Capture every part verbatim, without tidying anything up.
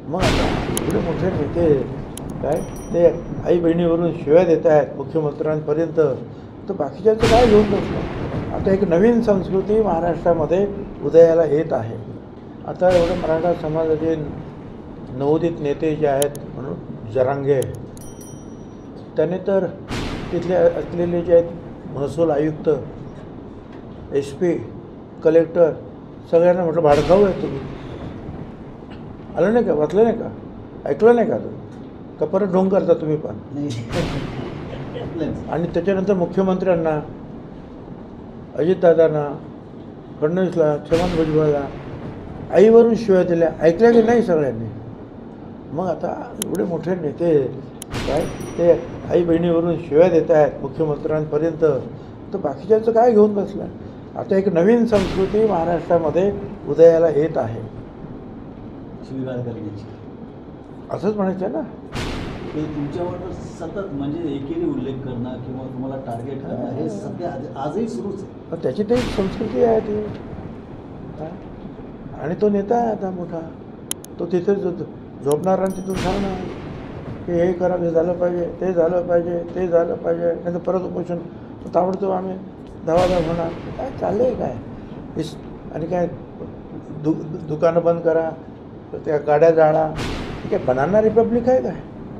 मग आता एवढे मोठे नेते काय ते आई बहिणीवरून शिव्या देत आहेत मुख्यमंत्र्यांपर्यंत, तर बाकीच्यांचं काय घेऊन बसलं. आता एक नवीन संस्कृती महाराष्ट्रामध्ये उदयाला येत आहे. आता एवढे मराठा समाजाचे नवोदित नेते जे आहेत म्हणून जरांगे, त्याने तर तिथले असलेले जे आहेत महसूल आयुक्त, एस पी, कलेक्टर सगळ्यांना म्हटलं भाडखाऊ आहे तुम्ही. आलं नाही का, वाचलं नाही का, ऐकलं नाही का तुम्ही का परत ढोंग करता तुम्ही पण. आणि त्याच्यानंतर मुख्यमंत्र्यांना, अजितदादांना, फडणवीसला, छगन भुजबळला आईवरून शिव्या दिल्या, ऐकल्या की नाही सगळ्यांनी. मग आता एवढे मोठे नेते काय ते आई बहिणीवरून शिव्या देत आहेत मुख्यमंत्र्यांपर्यंत, तर बाकीच्यांचं काय घेऊन बसलं. आता एक नवीन संस्कृती महाराष्ट्रामध्ये उदयाला येत आहे. शिवीगाळ करण्याची असंच म्हणायचं ना. ते तुमच्यावर सतत म्हणजे एकेरी उल्लेख करणं किंवा तुम्हाला टार्गेट करणं हे सध्या आजही सुरूच आहे. त्याची ते संस्कृती आहे ती. आणि तो नेता आहे आता मोठा, तो तिथे झोपणार आणि तिथून सांगणार की हे करा, हे झालं पाहिजे, ते झालं पाहिजे, ते झालं पाहिजे, नाही तर परत उपोषण ताबडतोब आम्ही धावाधाव होणार. काय चाललं आहे काय इस. आणि काय दु दुकानं बंद करा, त्या गाड्या जाळा, हे काय बनाना रिपब्लिक आहे काय,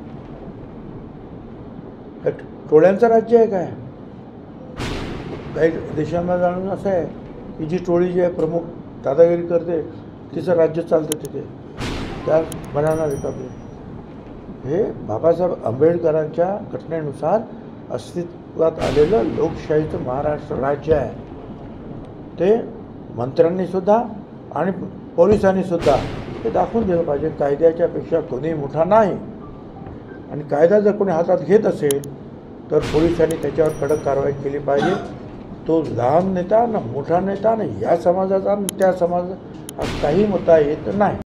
काय टोळ्यांचं राज्य आहे काय. काही देशांना जाणून असं आहे की जी टोळी जी आहे प्रमुख दादागिरी करते तिचं राज्य चालतं तिथे, त्या बनाना रिपब्लिक. हे बाबासाहेब आंबेडकरांच्या घटनेनुसार अस्तित्वात आलेलं लोकशाहीचं महाराष्ट्र राज्य आहे. ते मंत्र्यांनीसुद्धा आणि पोलिसांनीसुद्धा हे दाखवून दिलं पाहिजे कायद्याच्यापेक्षा कोणी मोठा नाही. आणि कायदा जर कोणी हातात घेत असेल तर पोलिसांनी त्याच्यावर कडक कारवाई केली पाहिजे. तो लहान नेता ना मोठा नेता ना या समाजाचा त्या समाजाचा काही मता येत नाही.